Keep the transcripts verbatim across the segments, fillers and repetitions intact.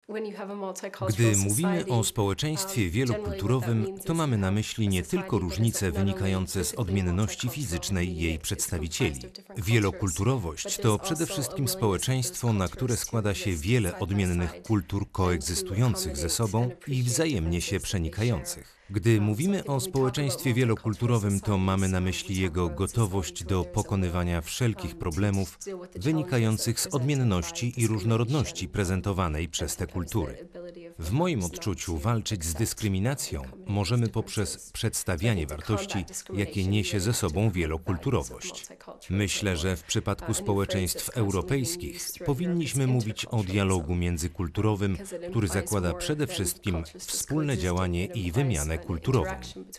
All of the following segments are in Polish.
Gdy mówimy o społeczeństwie wielokulturowym, to mamy na myśli nie tylko różnice wynikające z odmienności fizycznej jej przedstawicieli. Wielokulturowość to przede wszystkim społeczeństwo, na które składa się wiele odmiennych kultur koegzystujących ze sobą i wzajemnie się przenikających. Gdy mówimy o społeczeństwie wielokulturowym, to mamy na myśli jego gotowość do pokonywania wszelkich problemów wynikających z odmienności i różnorodności prezentowanej przez te kultury. W moim odczuciu walczyć z dyskryminacją możemy poprzez przedstawianie wartości, jakie niesie ze sobą wielokulturowość. Myślę, że w przypadku społeczeństw europejskich powinniśmy mówić o dialogu międzykulturowym, który zakłada przede wszystkim wspólne działanie i wymianę kulturową.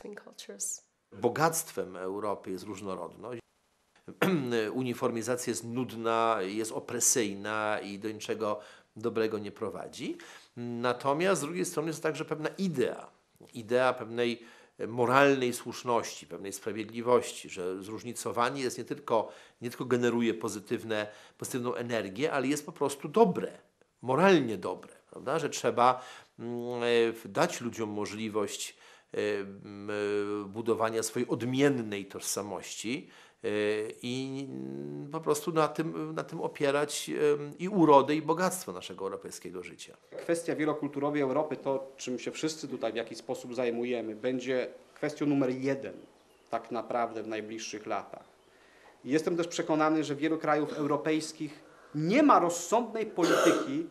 Bogactwem Europy jest różnorodność. Uniformizacja jest nudna, jest opresyjna i do niczego dobrego nie prowadzi. Natomiast z drugiej strony jest także pewna idea, idea pewnej moralnej słuszności, pewnej sprawiedliwości, że zróżnicowanie jest nie tylko, nie tylko generuje pozytywne, pozytywną energię, ale jest po prostu dobre, moralnie dobre, prawda? Że trzeba dać ludziom możliwość budowania swojej odmiennej tożsamości i po prostu na tym, na tym opierać i urodę, i bogactwo naszego europejskiego życia. Kwestia wielokulturowej Europy, to czym się wszyscy tutaj w jakiś sposób zajmujemy, będzie kwestią numer jeden tak naprawdę w najbliższych latach. I jestem też przekonany, że wielu krajów europejskich nie ma rozsądnej polityki.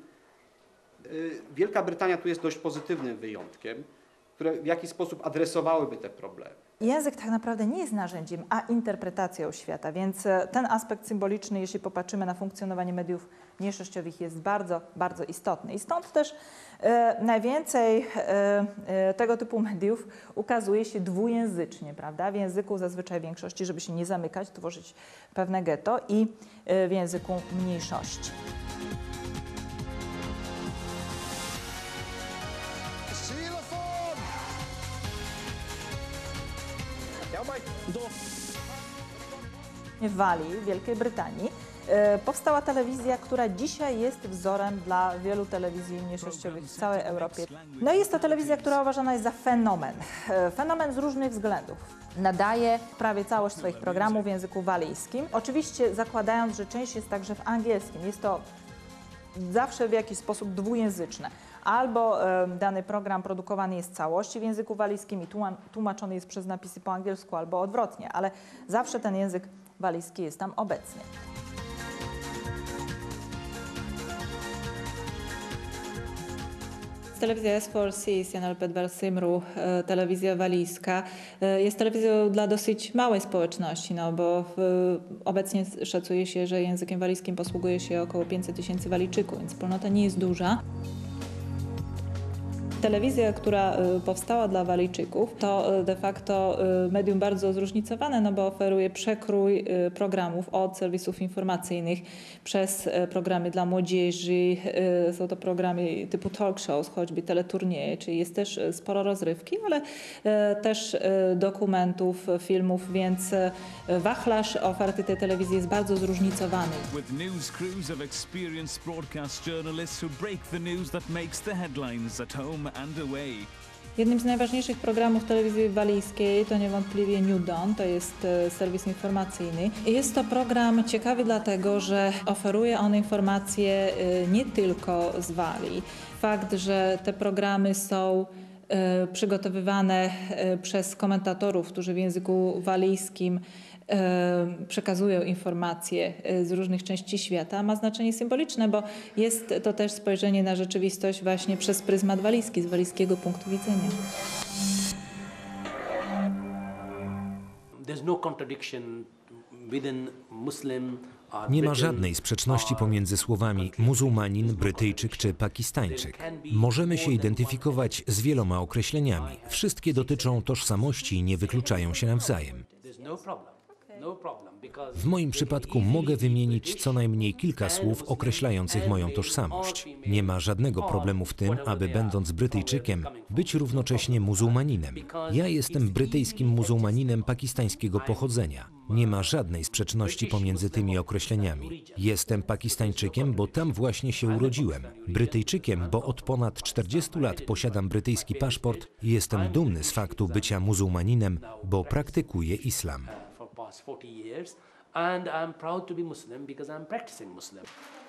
Wielka Brytania tu jest dość pozytywnym wyjątkiem, które w jakiś sposób adresowałyby te problemy. Język tak naprawdę nie jest narzędziem, a interpretacją świata, więc ten aspekt symboliczny, jeśli popatrzymy na funkcjonowanie mediów mniejszościowych, jest bardzo, bardzo istotny. I stąd też e, najwięcej e, e, tego typu mediów ukazuje się dwujęzycznie, prawda? W języku zazwyczaj większości, żeby się nie zamykać, tworzyć pewne getto, i e, w języku mniejszości. W Walii, w Wielkiej Brytanii, e, powstała telewizja, która dzisiaj jest wzorem dla wielu telewizji mniejszościowych w całej Europie. No i jest to telewizja, która uważana jest za fenomen. E, fenomen z różnych względów. Nadaje prawie całość swoich programów w języku walijskim, oczywiście zakładając, że część jest także w angielskim. Jest to zawsze w jakiś sposób dwujęzyczne. Albo e, dany program produkowany jest w całości w języku walijskim i tłumaczony jest przez napisy po angielsku, albo odwrotnie, ale zawsze ten język walijski jest tam obecny. Telewizja S cztery C, Sianel Pedvar Simru, telewizja walijska, jest telewizją dla dosyć małej społeczności, no bo w, obecnie szacuje się, że językiem walijskim posługuje się około pięćset tysięcy Walijczyków, więc wspólnota nie jest duża. Telewizja, która powstała dla Walijczyków, to de facto medium bardzo zróżnicowane, no bo oferuje przekrój programów od serwisów informacyjnych przez programy dla młodzieży, są to programy typu talk shows, choćby teleturnieje, czyli jest też sporo rozrywki, ale też dokumentów, filmów, więc wachlarz oferty tej telewizji jest bardzo zróżnicowany. With news crews of experienced broadcast journalists who break the news that makes the headlines at home and away. Jednym z najważniejszych programów telewizji walijskiej to niewątpliwie New Dawn, to jest serwis informacyjny. Jest to program ciekawy dlatego, że oferuje on informacje nie tylko z Walii. Fakt, że te programy są przygotowywane przez komentatorów, którzy w języku walijskim przekazują informacje z różnych części świata, ma znaczenie symboliczne, bo jest to też spojrzenie na rzeczywistość właśnie przez pryzmat walijski, z walijskiego punktu widzenia. Nie ma żadnej sprzeczności pomiędzy słowami muzułmanin, Brytyjczyk czy Pakistańczyk. Możemy się identyfikować z wieloma określeniami. Wszystkie dotyczą tożsamości i nie wykluczają się nawzajem. W moim przypadku mogę wymienić co najmniej kilka słów określających moją tożsamość. Nie ma żadnego problemu w tym, aby będąc Brytyjczykiem, być równocześnie muzułmaninem. Ja jestem brytyjskim muzułmaninem pakistańskiego pochodzenia. Nie ma żadnej sprzeczności pomiędzy tymi określeniami. Jestem Pakistańczykiem, bo tam właśnie się urodziłem. Brytyjczykiem, bo od ponad czterdziestu lat posiadam brytyjski paszport i jestem dumny z faktu bycia muzułmaninem, bo praktykuję islam. And I'm proud to be Muslim because I'm practicing Muslim.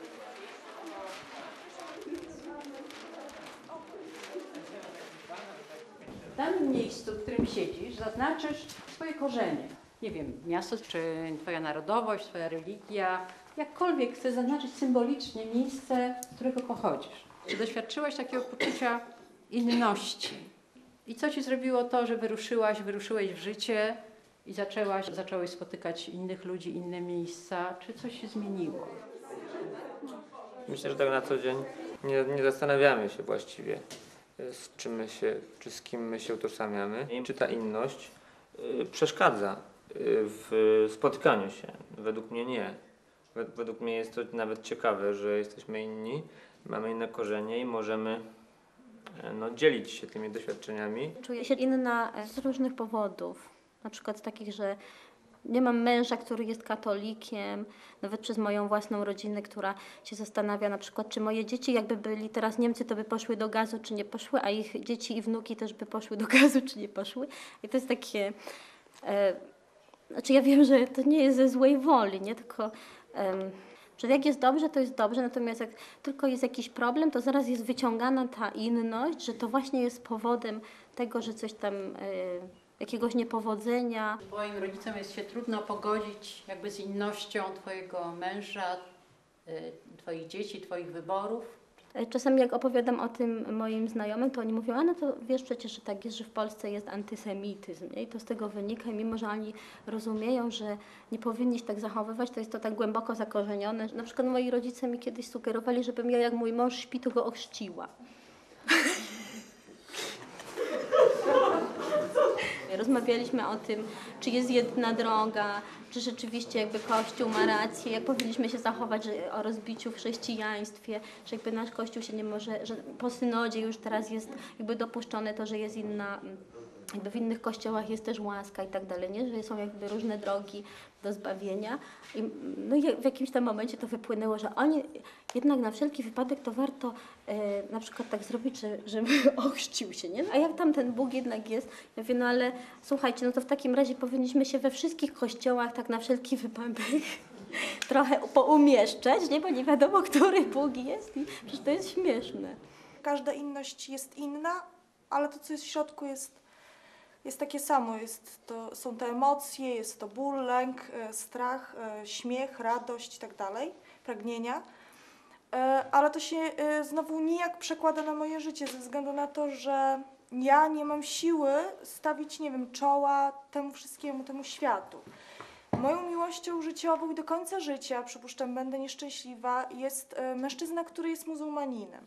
W danym miejscu, w którym siedzisz, zaznaczysz swoje korzenie. Nie wiem, miasto, czy twoja narodowość, twoja religia. Jakkolwiek chcesz zaznaczyć symbolicznie miejsce, z którego pochodzisz. Czy doświadczyłaś takiego poczucia inności? I co ci zrobiło to, że wyruszyłaś, wyruszyłeś w życie i zaczęłaś, zacząłeś spotykać innych ludzi, inne miejsca? Czy coś się zmieniło? Myślę, że tak na co dzień nie, nie zastanawiamy się właściwie, z czym my się, czy z kim my się utożsamiamy. Czy ta inność y, przeszkadza y, w spotykaniu się? Według mnie nie. Według mnie jest to nawet ciekawe, że jesteśmy inni, mamy inne korzenie i możemy no, dzielić się tymi doświadczeniami. Czuję się inna z różnych powodów. Na przykład takich, że nie mam męża, który jest katolikiem, nawet przez moją własną rodzinę, która się zastanawia na przykład, czy moje dzieci jakby byli teraz Niemcy, to by poszły do gazu, czy nie poszły, a ich dzieci i wnuki też by poszły do gazu, czy nie poszły. I to jest takie... E, znaczy ja wiem, że to nie jest ze złej woli, nie? Tylko... E, że jak jest dobrze, to jest dobrze, natomiast jak tylko jest jakiś problem, to zaraz jest wyciągana ta inność, że to właśnie jest powodem tego, że coś tam... E, jakiegoś niepowodzenia. Twoim rodzicom jest się trudno pogodzić jakby z innością twojego męża, twoich dzieci, twoich wyborów? Czasami jak opowiadam o tym moim znajomym, to oni mówią, a no to wiesz przecież, że tak jest, że w Polsce jest antysemityzm, nie? I to z tego wynika, i mimo że oni rozumieją, że nie powinni się tak zachowywać, to jest to tak głęboko zakorzenione. Na przykład moi rodzice mi kiedyś sugerowali, żebym ja, jak mój mąż śpi, to go ochrzciła. Rozmawialiśmy o tym, czy jest jedna droga, czy rzeczywiście jakby Kościół ma rację, jak powinniśmy się zachować że, o rozbiciu w chrześcijaństwie, że jakby nasz Kościół się nie może, że po synodzie już teraz jest jakby dopuszczone to, że jest inna, jakby w innych kościołach jest też łaska i tak dalej, nie? Że są jakby różne drogi do zbawienia. I no i w jakimś tam momencie to wypłynęło, że oni jednak na wszelki wypadek to warto e, na przykład tak zrobić, że, żeby ochrzcił się, nie? A jak tam ten Bóg jednak jest, ja mówię, no ale słuchajcie, no to w takim razie powinniśmy się we wszystkich kościołach tak na wszelki wypadek trochę poumieszczać, nie? Bo nie wiadomo, który Bóg jest i przecież to jest śmieszne. Każda inność jest inna, ale to, co jest w środku, jest Jest takie samo, jest to, są te emocje, jest to ból, lęk, strach, śmiech, radość i tak dalej, pragnienia, ale to się znowu nijak przekłada na moje życie ze względu na to, że ja nie mam siły stawić, nie wiem, czoła temu wszystkiemu, temu światu. Moją miłością życiową i do końca życia, przypuszczam, będę nieszczęśliwa, jest mężczyzna, który jest muzułmaninem.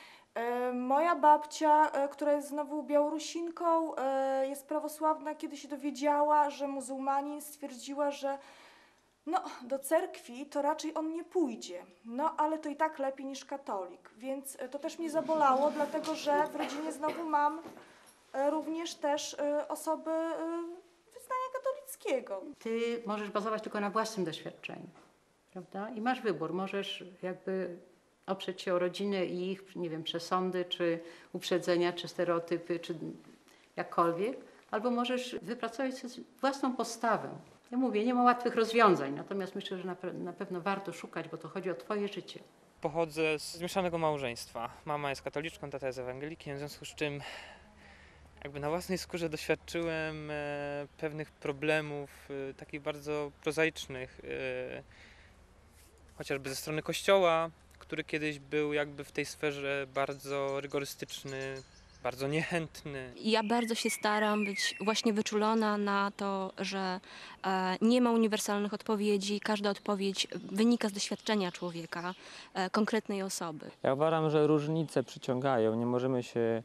Moja babcia, która jest znowu Białorusinką, jest prawosławna, kiedy się dowiedziała, że muzułmanin, stwierdziła, że no, do cerkwi to raczej on nie pójdzie, no ale to i tak lepiej niż katolik, więc to też mnie zabolało, dlatego że w rodzinie znowu mam również też osoby wyznania katolickiego. Ty możesz bazować tylko na własnym doświadczeniu, prawda? I masz wybór, możesz jakby oprzeć się o rodzinę i ich, nie wiem, przesądy, czy uprzedzenia, czy stereotypy, czy jakkolwiek, albo możesz wypracować sobie własną postawę. Ja mówię, nie ma łatwych rozwiązań, natomiast myślę, że na, pe na pewno warto szukać, bo to chodzi o twoje życie. Pochodzę z zmieszanego małżeństwa. Mama jest katoliczką, tata jest ewangelikiem, w związku z czym jakby na własnej skórze doświadczyłem e, pewnych problemów, e, takich bardzo prozaicznych, e, chociażby ze strony Kościoła, który kiedyś był jakby w tej sferze bardzo rygorystyczny, bardzo niechętny. Ja bardzo się staram być właśnie wyczulona na to, że e, nie ma uniwersalnych odpowiedzi. Każda odpowiedź wynika z doświadczenia człowieka, e, konkretnej osoby. Ja uważam, że różnice przyciągają. Nie możemy się e,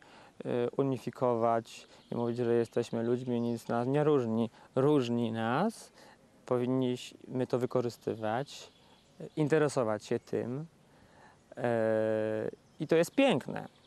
unifikować i mówić, że jesteśmy ludźmi, nic nas nie różni. Różni nas powinniśmy to wykorzystywać, interesować się tym. I to jest piękne.